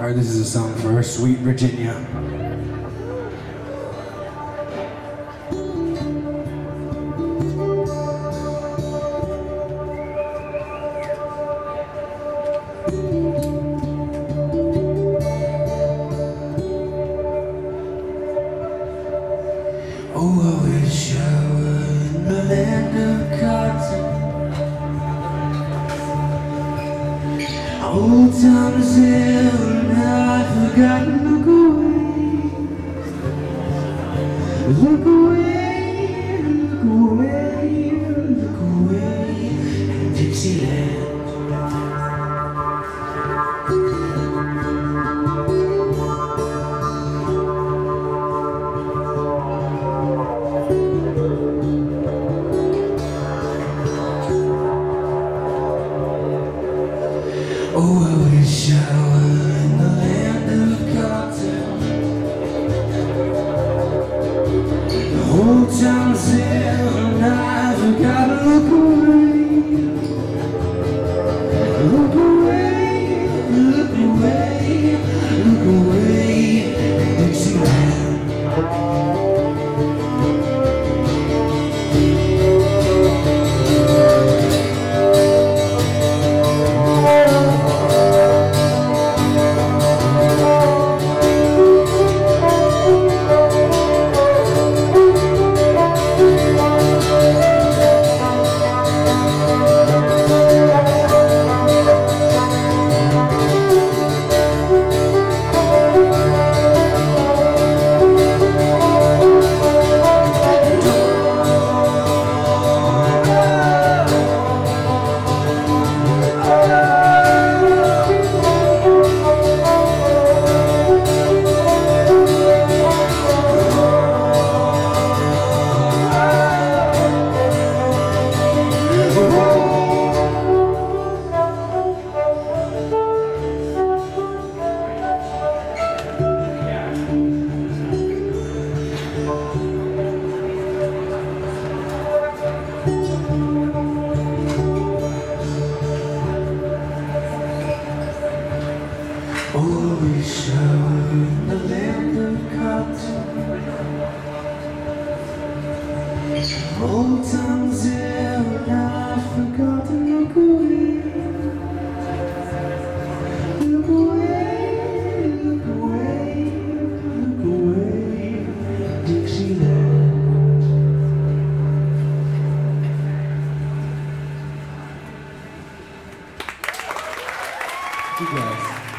Alright, this is a song for Sweet Virginia. Oh, I wish I were in the land of cotton. Old times have not forgotten. Look away, look away, look away in Dixieland. Oh, I wish I were in the land of cotton. The whole town said, and I forgot. Look away, look away, look away, look away, Dixieland. Oh, I wish I were in the land of cotton. Old times have not forgotten. Look away, look away, look away, look away, Dixieland. You guys.